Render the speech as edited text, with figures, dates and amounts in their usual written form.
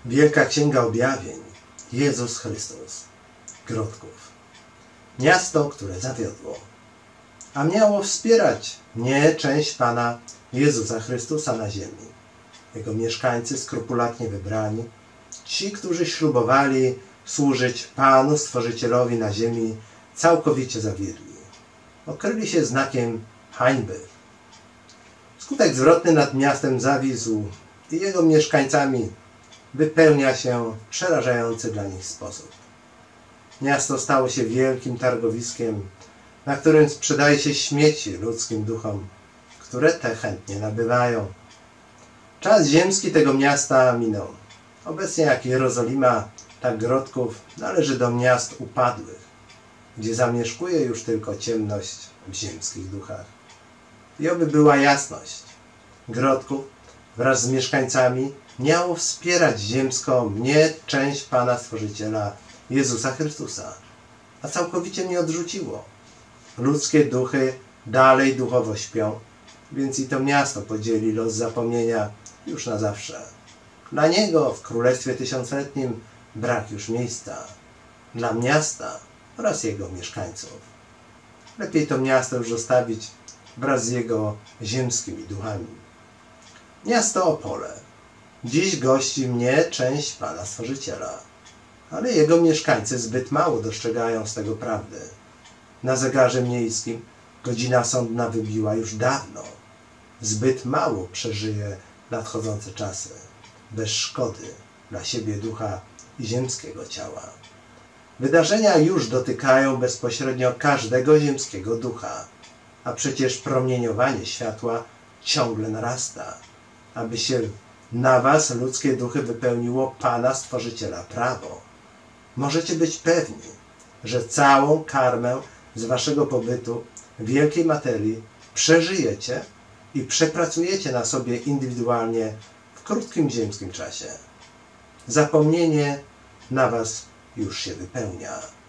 Wielka Księga Objawień. Jezus Chrystus. Grodków. Miasto, które zawiodło. A miało wspierać mnie część Pana Jezusa Chrystusa na ziemi. Jego mieszkańcy skrupulatnie wybrani, ci, którzy ślubowali służyć Panu Stworzycielowi na ziemi, całkowicie zawiedli. Okryli się znakiem hańby. Skutek zwrotny nad miastem zawisł i jego mieszkańcami wypełnia się w przerażający dla nich sposób. Miasto stało się wielkim targowiskiem, na którym sprzedaje się śmieci ludzkim duchom, które te chętnie nabywają. Czas ziemski tego miasta minął. Obecnie jak Jerozolima, tak Grodków należy do miast upadłych, gdzie zamieszkuje już tylko ciemność w ziemskich duchach. I oby była jasność. Grodków wraz z mieszkańcami miało wspierać ziemską mnie część Pana Stworzyciela Jezusa Chrystusa, a całkowicie mnie odrzuciło. Ludzkie duchy dalej duchowo śpią, więc i to miasto podzieli los zapomnienia już na zawsze. Dla niego w Królestwie Tysiącletnim brak już miejsca. Dla miasta oraz jego mieszkańców. Lepiej to miasto już zostawić wraz z jego ziemskimi duchami. Miasto Opole. Dziś gości mnie część Pana Stworzyciela, ale jego mieszkańcy zbyt mało dostrzegają z tego prawdy. Na zegarze miejskim godzina sądna wybiła już dawno. Zbyt mało przeżyje nadchodzące czasy, bez szkody dla siebie ducha i ziemskiego ciała. Wydarzenia już dotykają bezpośrednio każdego ziemskiego ducha, a przecież promieniowanie światła ciągle narasta, aby się na was, ludzkie duchy, wypełniło Pana Stworzyciela prawo. Możecie być pewni, że całą karmę z waszego pobytu w wielkiej materii przeżyjecie i przepracujecie na sobie indywidualnie w krótkim ziemskim czasie. Zapomnienie na was już się wypełnia.